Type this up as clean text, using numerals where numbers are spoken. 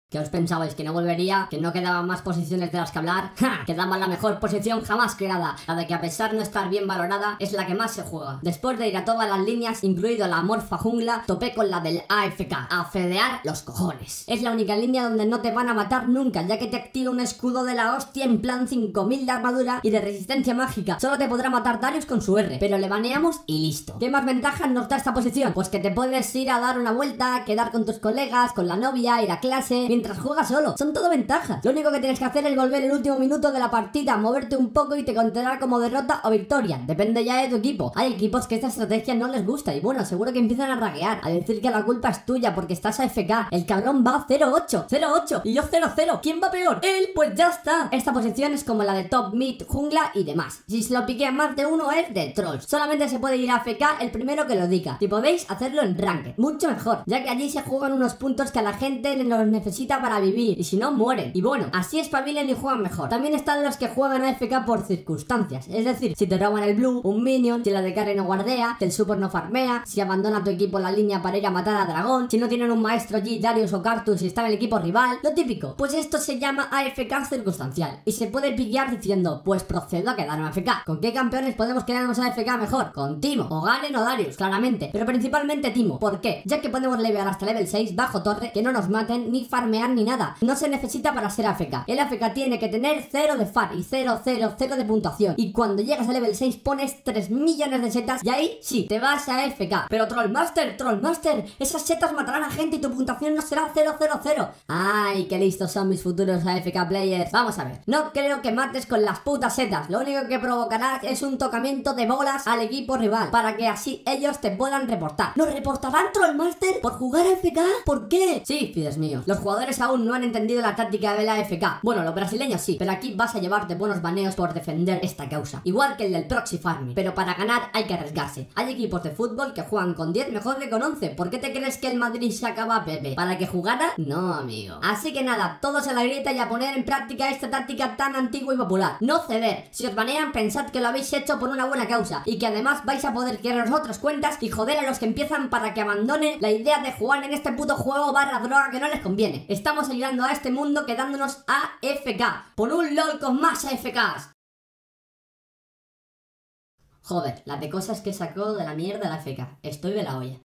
¿Qué os pensabais? ¿Que no volvería? ¿Que no quedaban más posiciones de las que hablar? ¡Ja! Quedaba la mejor posición jamás creada, la de que a pesar de no estar bien valorada, es la que más se juega. Después de ir a todas las líneas, incluido la Morfa Jungla, topé con la del AFK, a fedear los cojones. Es la única línea donde no te van a matar nunca, ya que te activa un escudo de la hostia en plan 5000 de armadura y de resistencia mágica. Solo te podrá matar Darius con su R, pero le baneamos y listo. ¿Qué más ventajas nos da esta posición? Pues que te puedes ir a dar una vuelta, quedar con tus colegas, con la novia, ir a clase, mientras juegas solo. Son todo ventajas. Lo único que tienes que hacer es volver el último minuto de la partida, moverte un poco y te contará como derrota o victoria. Depende ya de tu equipo. Hay equipos que esta estrategia no les gusta y bueno, seguro que empiezan a raguear, a decir que la culpa es tuya porque estás AFK. El cabrón va 0-8, 0-8 y yo 0-0. ¿Quién va peor? Él, pues ya está. Esta posición es como la de top, mid, jungla y demás. Si se lo piquea más de uno es de trolls. Solamente se puede ir a AFK el primero que lo diga. Si podéis hacerlo en ranked, mucho mejor, ya que allí se juegan unos puntos que a la gente los necesita para vivir y si no mueren. Y bueno, así espabilan y juegan mejor. También están los que juegan AFK por circunstancias, es decir, si te roban el blue, un minion, si la de carry no guardea, si el super no farmea, si abandona tu equipo la línea para ir a matar a dragón, si no tienen un maestro allí, Darius o Cartus y está en el equipo rival, lo típico. Pues esto se llama AFK circunstancial y se puede pillar diciendo, pues procedo a quedarme AFK. ¿Con qué campeones podemos quedarnos AFK mejor? Con Timo, o Garen o Darius, claramente, pero principalmente Timo. ¿Por qué? Ya que podemos levear hasta level 6 bajo torre, que no nos maten, ni farmear ni nada. No se necesita para ser AFK. El AFK tiene que tener 0 de far y 0, 0, 0 de puntuación. Y cuando llegas a level 6 pones 3 millones de setas y ahí sí, te vas a AFK. Pero Trollmaster, esas setas matarán a gente y tu puntuación no será 0, 0, 0. Ay, qué listos son mis futuros AFK players. Vamos a ver, no creo que mates con las putas setas. Lo único que provocarás es un tocamiento de bolas al equipo rival, para que así ellos te puedan reportar. ¿Nos reportarán, Trollmaster, por jugar AFK? ¿Por qué? Sí, fides míos, los jugadores aún no han entendido la táctica de la AFK. Bueno, los brasileños sí, pero aquí vas a llevarte buenos baneos por defender esta causa, igual que el del proxy farming. Pero para ganar hay que arriesgarse. Hay equipos de fútbol que juegan con 10 mejor que con 11. ¿Por qué te crees que el Madrid sacaba a Pepe? ¿Para que jugara? No, amigo. Así que nada, todos a la grieta y a poner en práctica esta táctica tan antigua y popular. No ceder. Si os banean, pensad que lo habéis hecho por una buena causa y que además vais a poder crearos otras cuentas y joder a los que empiezan para que abandonen la idea de jugar en este puto juego barra droga que no les conviene. Estamos ayudando a este mundo quedándonos AFK. Por un LOL con más AFKs. Joder, las de cosas que sacó de la mierda la AFK. Estoy de la olla.